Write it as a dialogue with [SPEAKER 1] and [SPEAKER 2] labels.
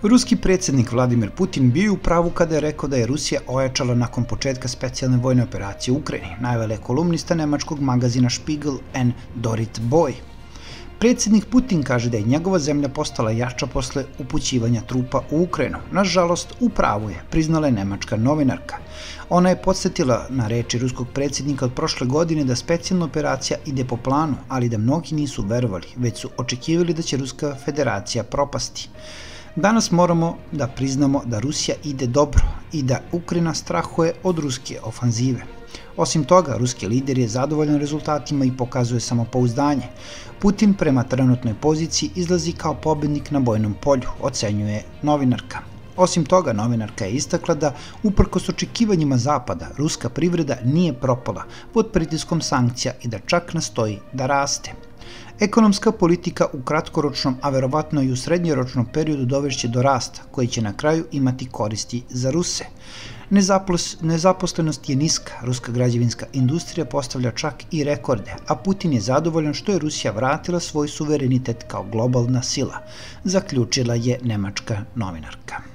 [SPEAKER 1] Ruski predsjednik Vladimir Putin bio u pravu kada je rekao da je Rusija ojačala nakon početka specijalne vojne operacije u Ukrajini, navela je kolumnista nemačkog magazina Spiegel N. Dorit Boy. Predsjednik Putin kaže da je njegova zemlja postala jača posle upućivanja trupa u Ukrajinu. Nažalost, u pravu je, priznala je nemačka novinarka. Ona je podsjetila na reči ruskog predsjednika od prošle godine da specijalna operacija ide po planu, ali da mnogi nisu verovali, već su očekivali da će Ruska federacija propasti. Danas moramo da priznamo da Rusija ide dobro i da Ukrajina strahuje od ruske ofanzive. Osim toga, ruski lider je zadovoljan rezultatima i pokazuje samopouzdanje. Putin prema trenutnoj poziciji izlazi kao pobednik na bojnom polju, ocenjuje novinarka. Osim toga, novinarka je istakla da, uprkos očekivanjima Zapada, ruska privreda nije propala pod pritiskom sankcija i da čak nastoji da raste. Ekonomska politika u kratkoročnom, a verovatno i u srednjoročnom periodu dovešće do rasta, koji će na kraju imati koristi za Ruse. Nezaposlenost je niska, ruska građevinska industrija postavlja čak i rekorde, a Putin je zadovoljan što je Rusija vratila svoj suverenitet kao globalna sila, zaključila je nemačka novinarka.